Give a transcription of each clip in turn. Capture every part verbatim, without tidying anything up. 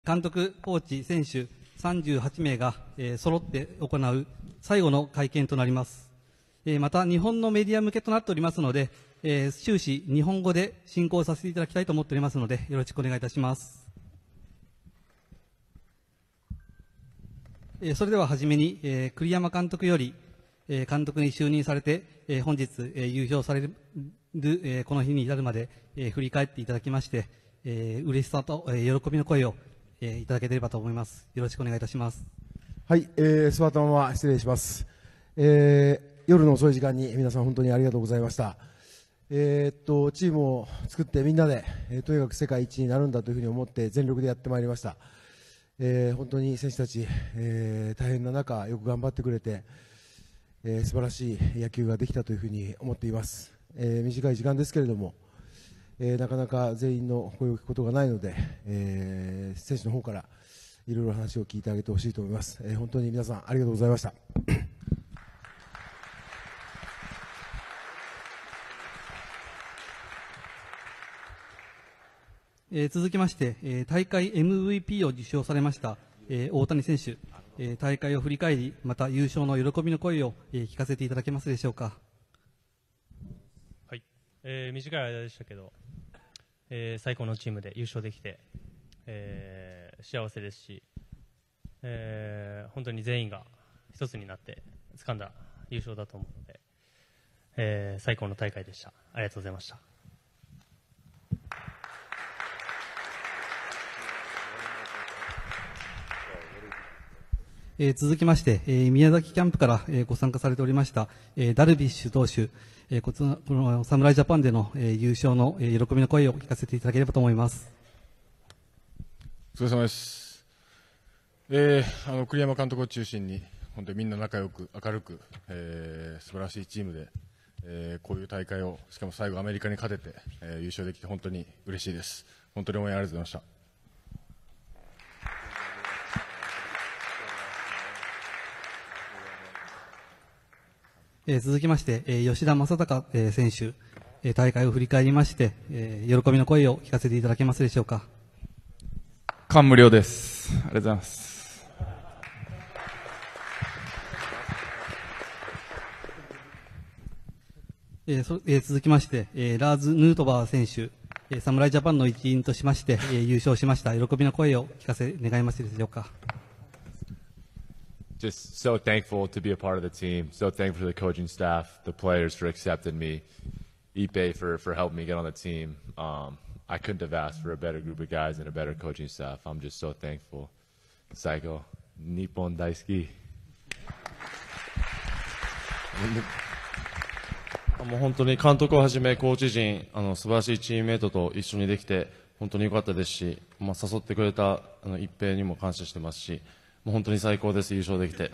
監督、コーチ、選手さんじゅうはちめいが、えー、揃って行う最後の会見となります。えー、また日本のメディア向けとなっておりますので、えー、終始日本語で進行させていただきたいと思っておりますので、よろしくお願いいたします。えー、それでははじめに、えー、栗山監督より、えー、監督に就任されて、えー、本日、えー、優勝される、えー、この日に至るまで、えー、振り返っていただきまして、えー、嬉しさと、えー、喜びの声を、えー、いただければと思います。よろしくお願いいたします。 はい、えー、スワタンは失礼します。えー、夜の遅い時間に皆さん本当にありがとうございました。えー、っとチームを作ってみんなで、えー、とにかく世界一になるんだというふうに思って全力でやってまいりました。えー、本当に選手たち、えー、大変な中よく頑張ってくれて、えー、素晴らしい野球ができたというふうに思っています。えー、短い時間ですけれども、えー、なかなか全員の声を聞くことがないので、えー、選手の方からいろいろ話を聞いてあげてほしいと思います。えー、本当に皆さんありがとうございました。 えー、続きまして、えー、大会 エムブイピー を受賞されました、えー、大谷選手、えー、大会を振り返り、また優勝の喜びの声を、えー、聞かせていただけますでしょうか。 はい、えー、短い間でしたけど、えー、最高のチームで優勝できて、えー、幸せですし、えー、本当に全員が一つになって掴んだ優勝だと思うので、えー、最高の大会でした。ありがとうございました。 えー、続きまして、えー、宮崎キャンプから、えー、ご参加されておりました、えー、ダルビッシュ投手、えー、このこの侍ジャパンでの、えー、優勝の、えー、喜びの声を聞かせていただければと思います。 お疲れ様です。えー、あの栗山監督を中心に本当にみんな仲良く明るく、えー、素晴らしいチームで、えー、こういう大会をしかも最後アメリカに勝てて、えー、優勝できて本当に嬉しいです。本当に応援ありがとうございました。 えー、続きまして、えー、吉田正尚、えー、選手、えー、大会を振り返りまして、えー、喜びの声を聞かせていただけますでしょうか。 感無量です。ありがとうございます。 えーそえー、続きまして、えー、ラーズ・ヌートバー選手、えー、侍ジャパンの一員としまして、えー、優勝しました。喜びの声を聞かせ願いますでしょうか。 Just so thankful to be a part of the team. So thankful for the coaching staff, the players for accepting me, Ipe for, for helping me get on the team. Um, I couldn't have asked for a better group of guys and a better coaching staff. I'm just so thankful. Psycho, Nippon Daisuki. もう本当に監督をはじめコーチ陣、あの素晴らしいチームメイトと一緒にできて本当に良かったですし、まあ、誘ってくれたあの一平にも感謝してますし、もう本当に最高です、優勝できて。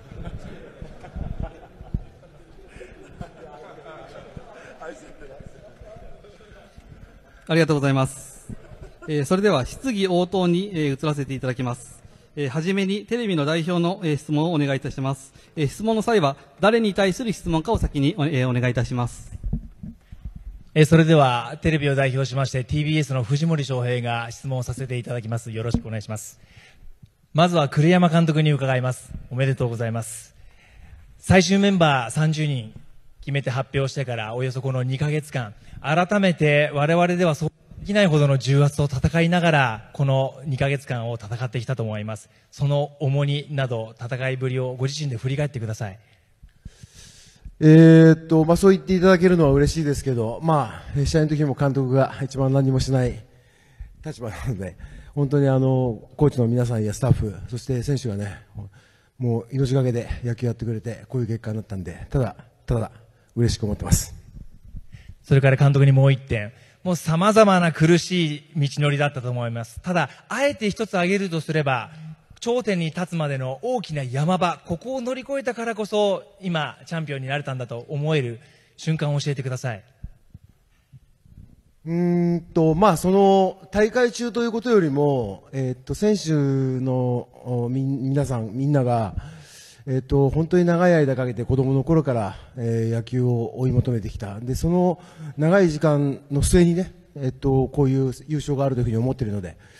ありがとうございます。えー、それでは質疑応答に、えー、移らせていただきます。えー、はじめにテレビの代表の、えー、質問をお願いいたします。えー、質問の際は誰に対する質問かを先にお,、えー、お願いいたします。 えー、それではテレビを代表しまして ティービーエス の藤森翔平が質問をさせていただきます。よろしくお願いします。まずは栗山監督に伺います。おめでとうございます。最終メンバーさんじゅうにん決めて発表してからおよそこのにかげつかん、改めて我々ではそうできないほどの重圧と戦いながらこのにかげつかんを戦ってきたと思います。その重荷など戦いぶりをご自身で振り返ってください。 えーっとまあ、そう言っていただけるのは嬉しいですけど、まあ、試合の時も監督が一番何もしない立場なので、本当にあのコーチの皆さんやスタッフ、そして選手がね、もう命がけで野球やってくれてこういう結果になったんで、ただただ嬉しく思ってます。 それから監督にもう一点、もう様々な苦しい道のりだったと思います。ただあえて一つ挙げるとすれば、頂点に立つまでの大きな山場、ここを乗り越えたからこそ今チャンピオンになれたんだと思える瞬間を教えてください。 うーんとまあ、その大会中ということよりも、えー、っと選手のみ皆さんみんなが、えー、っと本当に長い間かけて子供の頃から、えー、野球を追い求めてきた。でその長い時間の末にね、えー、っとこういう優勝があるというふうに思っているので、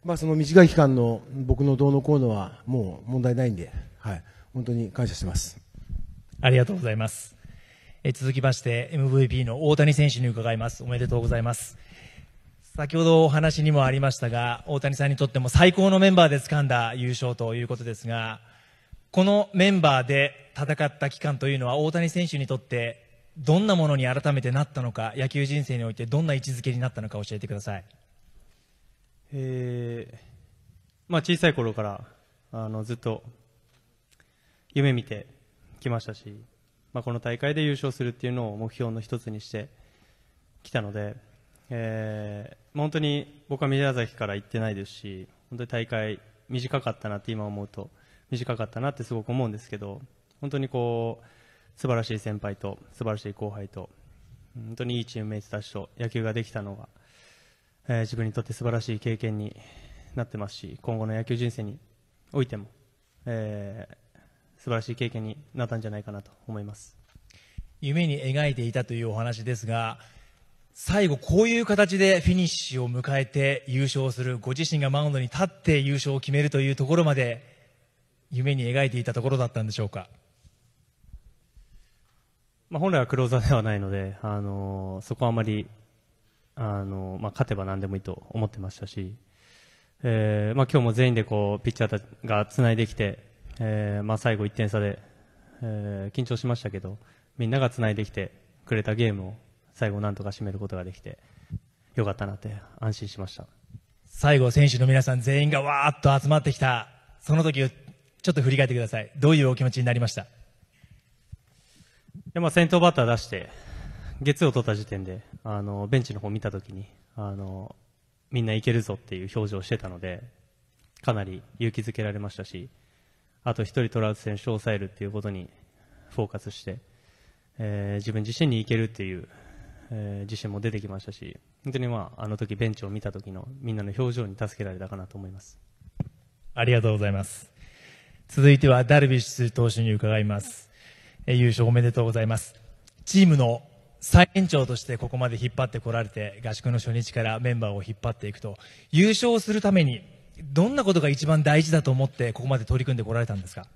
まあ、その短い期間の僕のどうのこうのはもう問題ないんで、はい、本当に感謝してます。 ありがとうございます。え続きまして エムブイピー の大谷選手に伺います。おめでとうございます。先ほどお話にもありましたが、大谷さんにとっても最高のメンバーで掴んだ優勝ということですが、このメンバーで戦った期間というのは大谷選手にとってどんなものに改めてなったのか、野球人生においてどんな位置づけになったのか教えてください。 えーまあ、小さい頃からあのずっと夢見てきましたし、まあ、この大会で優勝するっていうのを目標の一つにしてきたので、えーまあ、本当に僕は宮崎から行ってないですし、本当に大会短かったなって今思うと短かったなってすごく思うんですけど、本当にこう素晴らしい先輩と素晴らしい後輩と本当にいいチームメイトたちと野球ができたのが、えー、自分にとって素晴らしい経験になってますし、今後の野球人生においても、えー、素晴らしい経験になったんじゃないかなと思います。 夢に描いていたというお話ですが、最後こういう形でフィニッシュを迎えて優勝する、ご自身がマウンドに立って優勝を決めるというところまで夢に描いていたところだったんでしょうか。 まあ、本来はクローザーではないので、あのー、そこはあまり、あのーまあ、勝てば何でもいいと思ってましたし、えーまあ、今日も全員でこうピッチャーがつないできて、えーまあ、最後いってん差で、えー、緊張しましたけど、みんながつないできてくれたゲームを最後なんとか締めることができてよかったなって安心しました。 最後選手の皆さん全員がわーっと集まってきたその時をちょっと振り返ってください。どういうお気持ちになりました？ でまあ、先頭バッター出してゲッツーを取った時点であのベンチの方を見たときにあのみんないけるぞっていう表情をしてたので、かなり勇気づけられましたし、あと一人トラウト選手を抑えるっていうことにフォーカスして、えー、自分自身にいけるっていう、えー、自信も出てきましたし、本当に、まあ、あの時ベンチを見た時のみんなの表情に助けられたかなと思います。 ありがとうございます。続いてはダルビッシュ投手に伺います。えー、優勝おめでとうございます。チームの最年長としてここまで引っ張ってこられて、合宿の初日からメンバーを引っ張っていくと、優勝するためにどんなことが一番大事だと思ってここまで取り組んでこられたんですか？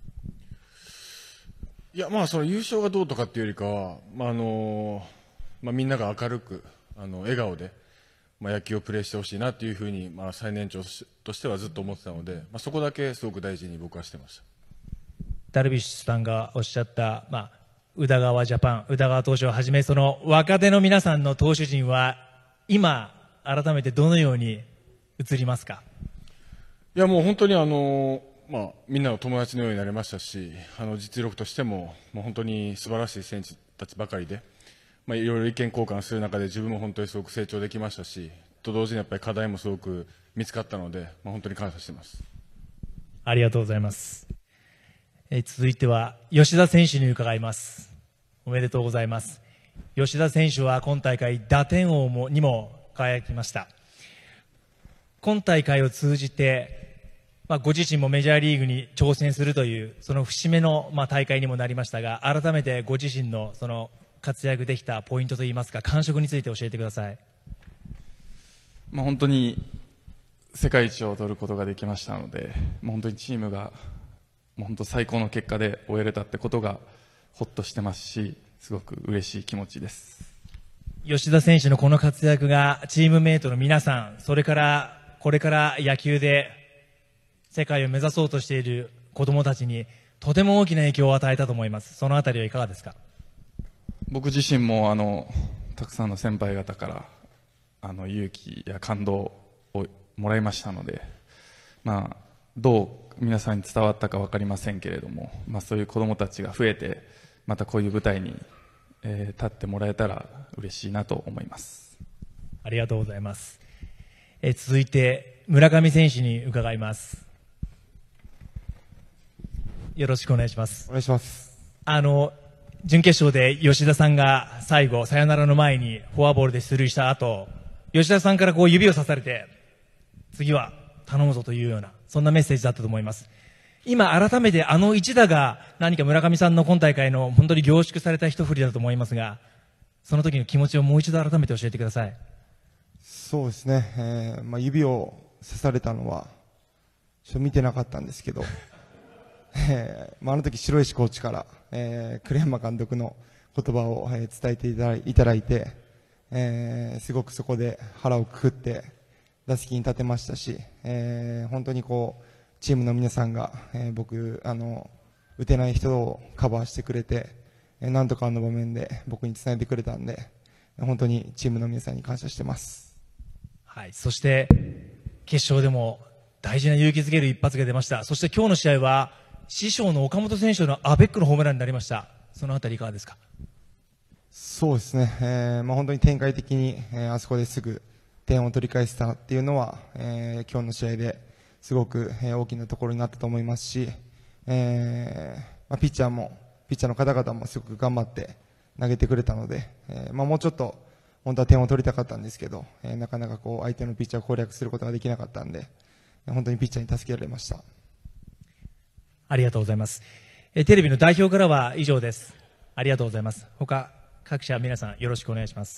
いや、まあ、その優勝がどうとかっていうよりかは、まああのまあ、みんなが明るくあの笑顔で、まあ、野球をプレーしてほしいなっていうふうに、まあ、最年長としてはずっと思ってたので、まあ、そこだけすごく大事に僕はしてました。 ダルビッシュさんがおっしゃった、まあ、宇田川ジャパン、宇田川投手をはじめ、その若手の皆さんの投手陣は今改めてどのように映りますか？ いや、もう本当にあの、まあ、みんなの友達のようになれましたし、あの実力としても、もう本当に素晴らしい選手たちばかりで、まあ、いろいろ意見交換する中で自分も本当にすごく成長できましたし、と同時にやっぱり課題もすごく見つかったので、まあ、本当に感謝しています。 ありがとうございます。えー、続いては吉田選手に伺います。おめでとうございます。吉田選手は今大会打点王もにも輝きました。今大会を通じて、まあ、ご自身もメジャーリーグに挑戦するというその節目の、まあ、大会にもなりましたが、改めてご自身のその活躍できたポイントといいますか、感触について教えてください。 まあ、本当に世界一を取ることができましたので、もう本当にチームがもう本当最高の結果で終えれたってことがほっとしてますし、すごく嬉しい気持ちです。 吉田選手のこの活躍がチームメイトの皆さん、それからこれから野球で世界を目指そうとしている子どもたちにとても大きな影響を与えたと思います。そのあたりはいかがですか？ 僕自身もあのたくさんの先輩方からあの勇気や感動をもらいましたので、まあ、どう皆さんに伝わったか分かりませんけれども、まあ、そういう子どもたちが増えてまたこういう舞台に、えー、立ってもらえたら嬉しいなと思います。 ありがとうございます。えー、続いて村上選手に伺います。よろしくお願いします。 お願いします。 あの準決勝で吉田さんが最後サヨナラの前にフォアボールで出塁した後、吉田さんからこう指をさされて次は頼むぞというようなそんなメッセージだったと思います。今改めてあの一打が何か村上さんの今大会の本当に凝縮された一振りだと思いますが、その時の気持ちをもう一度改めて教えてください。 そうですね、えーまあ、指を刺されたのはちょっと見てなかったんですけど、えーまあ、あの時白石コーチから、えー、栗山監督の言葉を、えー、伝えていただいいただいて、えー、すごくそこで腹をくくって打席に立てましたし、えー、本当にこうチームの皆さんが、えー、僕あの打てない人をカバーしてくれて、えー、なんとかあの場面で僕につないでくれたんで、本当にチームの皆さんに感謝してます。 はい、そして決勝でも大事な勇気づける一発が出ました。そして今日の試合は師匠の岡本選手のアベックのホームランになりました。そのあたりいかがですか？ そうですね、えーまあ、本当に展開的に、えー、あそこですぐ点を取り返したっていうのは、えー、今日の試合ですごく、えー、大きなところになったと思いますし、えーまあ、ピッチャーもピッチャーの方々もすごく頑張って投げてくれたので、えーまあ、もうちょっと本当は点を取りたかったんですけど、えー、なかなかこう相手のピッチャーを攻略することができなかったんで、本当にピッチャーに助けられました。 ありがとうございます。えー、テレビの代表からは以上です。ありがとうございます。他各社皆さんよろしくお願いします。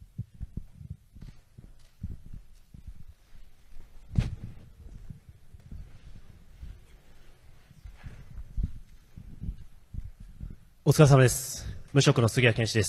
お疲れ様です。無職の杉谷拳士です。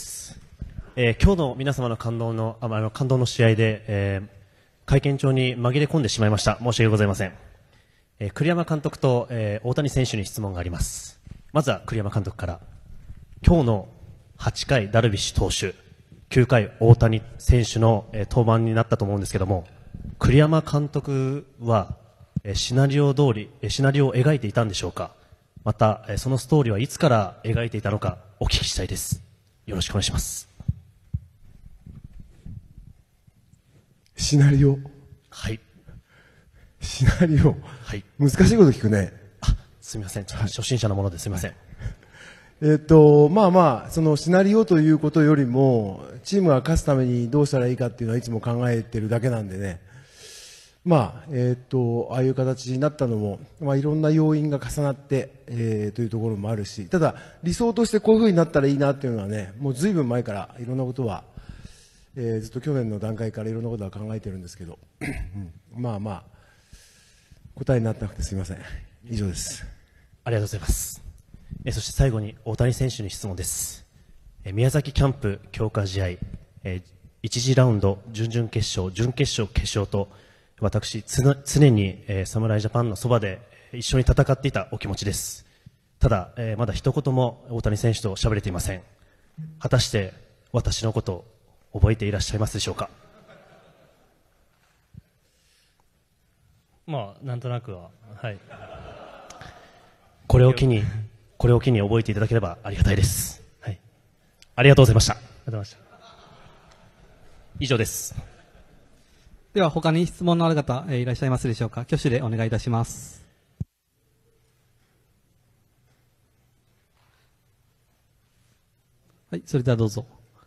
えー、今日の皆様の感動のあの感動の試合で、えー、会見場に紛れ込んでしまいました。申し訳ございません。えー、栗山監督と、えー、大谷選手に質問があります。まずは栗山監督から、今日のはちかいダルビッシュ投手、きゅうかい大谷選手の、えー、登板になったと思うんですけども、栗山監督は、えー、シナリオ通り、えー、シナリオを描いていたんでしょうか？また、えー、そのストーリーはいつから描いていたのかお聞きしたいです。よろしくお願いします。 シナリオ。 はい。 シナリオ。 はい。 難しいこと聞くね。 あ、すみません。初心者のものですみません。 えっと、まあまあ、そのシナリオということよりも、チームが勝つためにどうしたらいいかっていうのはいつも考えてるだけなんでね。まあ、えっと、ああいう形になったのも、まあいろんな要因が重なって、えー、というところもあるし、ただ理想としてこういうふうになったらいいなっていうのはね、もうずいぶん前からいろんなことは、えー、ずっと去年の段階からいろんなことは考えてるんですけど、うん、まあまあ、答えになってなくてすみません。以上です。 ありがとうございます。えそして最後に大谷選手に質問です。え宮崎キャンプ強化試合、えいち次ラウンド準々決勝、準決勝、決勝と私つな常に、えー、侍ジャパンのそばで一緒に戦っていたお気持ちです。ただ、えー、まだ一言も大谷選手と喋れていません。果たして私のことを覚えていらっしゃいますでしょうか？ まあなんとなくは、はい。 これを機にこれを機に覚えていただければありがたいです。はい。ありがとうございました。ありがとうございました。以上です。 では他に質問のある方、えー、いらっしゃいますでしょうか？挙手でお願いいたします。はい、それではどうぞ。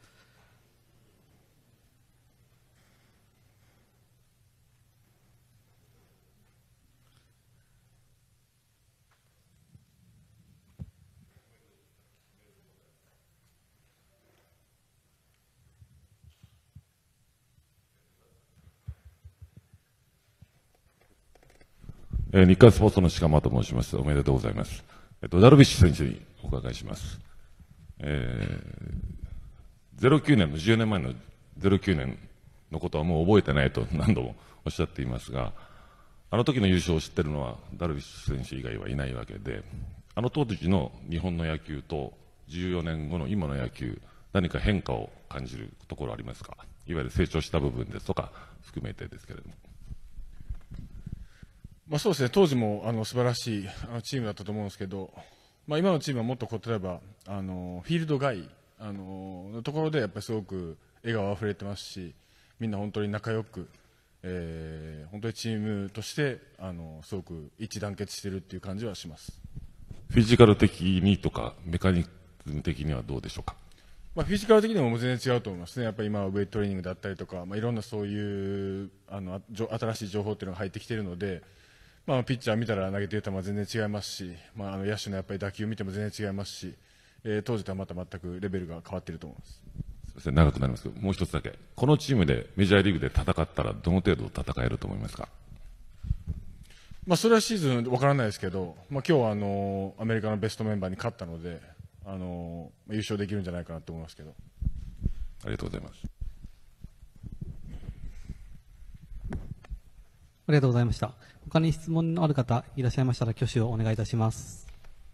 えー、日刊スポーツの鹿間と申します。おめでとうございます。えっと、ダルビッシュ選手にお伺いします。えー、ゼロきゅうねんのじゅうねんまえのゼロきゅうねんのことはもう覚えてないと何度もおっしゃっていますが、あの時の優勝を知ってるのはダルビッシュ選手以外はいないわけで、あの当時の日本の野球とじゅうよねんごの今の野球、何か変化を感じるところありますか？いわゆる成長した部分ですとか含めてですけれども。 まあ、そうですね、当時もあの素晴らしいあのチームだったと思うんですけど、まあ、今のチームはもっとこう例えばあのフィールド外あののところでやっぱりすごく笑顔あふれてますし、みんな本当に仲良く、えー、本当にチームとしてあのすごく一致団結しているっていう感じはします。 フィジカル的にとかメカニズム的にはどうでしょうか？ まあ、フィジカル的にも全然違うと思いますね。やっぱり今はウェイトトレーニングだったりとか、まあ、いろんなそういうあの新しい情報っていうのが入ってきているので、まあ、ピッチャー見たら投げている球は全然違いますし、まあ、あの野手のやっぱり打球を見ても全然違いますし、えー、当時とはまた全くレベルが変わっていると思います。すみません、長くなりますけど、もう一つだけ、このチームでメジャーリーグで戦ったらどの程度戦えると思いますか？ まあ、それはシーズンわからないですけど、まあ、今日はあのアメリカのベストメンバーに勝ったので、あの優勝できるんじゃないかなと思いますけど。 ありがとうございます。 ありがとうございました。他に質問のある方いらっしゃいましたら挙手をお願いいたします。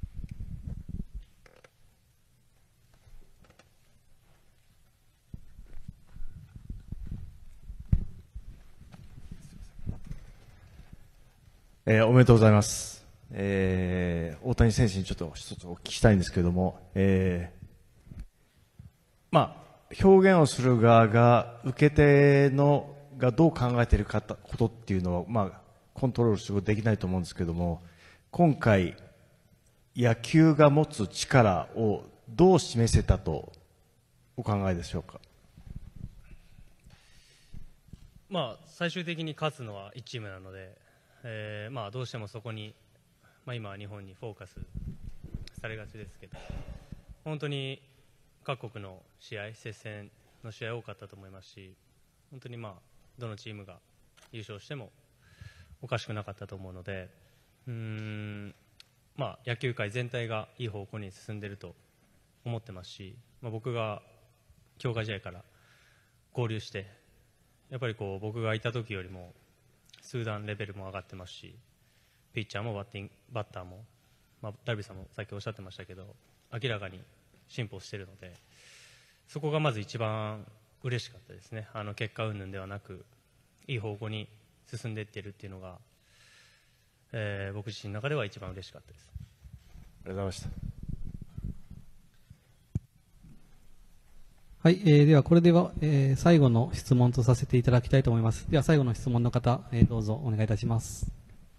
えー、おめでとうございます。えー、大谷選手にちょっと一つお聞きしたいんですけれども、えー、まあ、表現をする側が受け手のがどう考えているかことっていうのは、まあ、コントロールすることできないと思うんですけれども、今回野球が持つ力をどう示せたとお考えでしょうか。 まあ、最終的に勝つのはいちチームなので、えーまあ、どうしてもそこに、まあ、今は日本にフォーカスされがちですけど、本当に各国の試合、接戦の試合多かったと思いますし、本当にまあどのチームが優勝してもおかしくなかったと思うので、うーん、まあ、野球界全体がいい方向に進んでいると思ってますし、まあ、僕が強化試合から合流して、やっぱりこう僕がいた時よりも数段レベルも上がってますし、ピッチャーもバッティングバッターも、まあ、ダルビッシュさんもさっきおっしゃってましたけど、明らかに進歩しているので、そこがまず一番嬉しかったですね。あの結果云々ではなく、いい方向に進んでいっているっていうのが、えー、僕自身の中では一番嬉しかったです。 ありがとうございました。 はい、えー、ではこれでは、えー、最後の質問とさせていただきたいと思います。では最後の質問の方、えー、どうぞお願いいたします。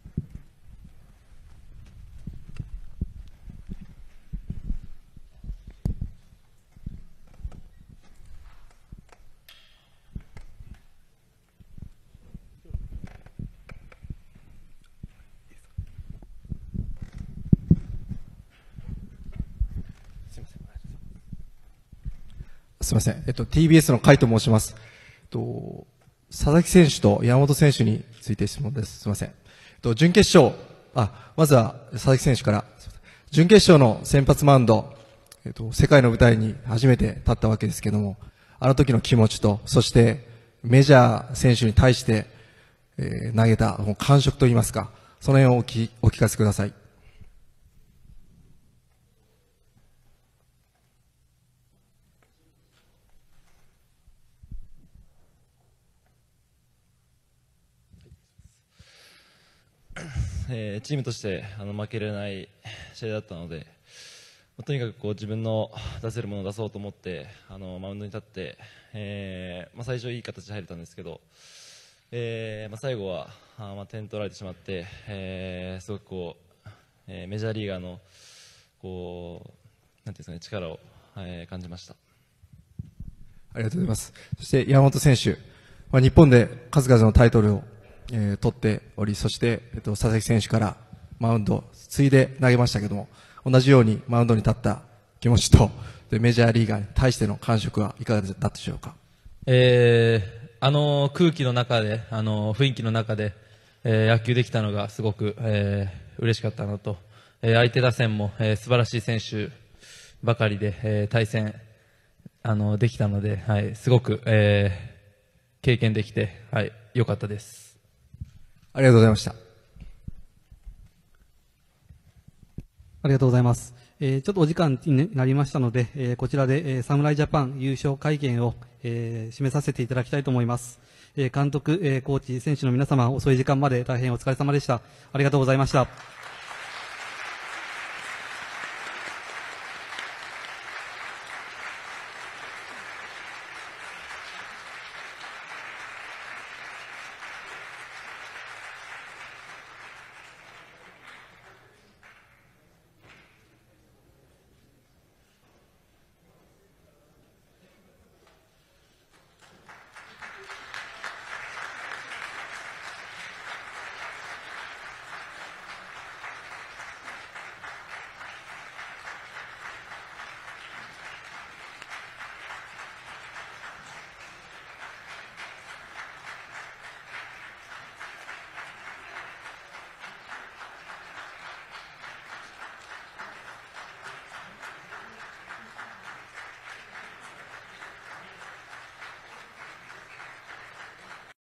すみません。えっと、ティービーエス の甲斐と申します。えっと、佐々木選手と山本選手について質問です。すみません。えっと、準決勝、あ、まずは佐々木選手から。準決勝の先発マウンド、えっと、世界の舞台に初めて立ったわけですけども、あの時の気持ちと、そしてメジャー選手に対して、えー、投げた感触といいますか、その辺をおきお聞かせください。 えー、チームとしてあの負けれない試合だったので、まあ、とにかくこう自分の出せるものを出そうと思ってあのマウンドに立って、えーまあ、最初いい形で入れたんですけど、えーまあ、最後はあ、まあ、点取られてしまって、えー、すごくこう、えー、メジャーリーガーのこうなんていうんですかね、力を、えー、感じました。 ありがとうございます。そして山本選手、まあ、日本で数々のタイトルをえー、取っており、そして、えっと、佐々木選手からマウンドついで投げましたけども、同じようにマウンドに立った気持ちとでメジャーリーガーに対しての感触はいかがだったでしょうか。 えー、あの空気の中で、あの雰囲気の中で、えー、野球できたのがすごく、えー、嬉しかったのと、えー、相手打線も、えー、素晴らしい選手ばかりで、えー、対戦あのできたので、はい、すごく、えー、経験できて、はい、良かったです。 ありがとうございました。 ありがとうございます。えー、ちょっとお時間になりましたので、えー、こちらで、えー、侍ジャパン優勝会見を、えー、締めさせていただきたいと思います。えー、監督、えー、コーチ、選手の皆様、遅い時間まで大変お疲れ様でした。ありがとうございました。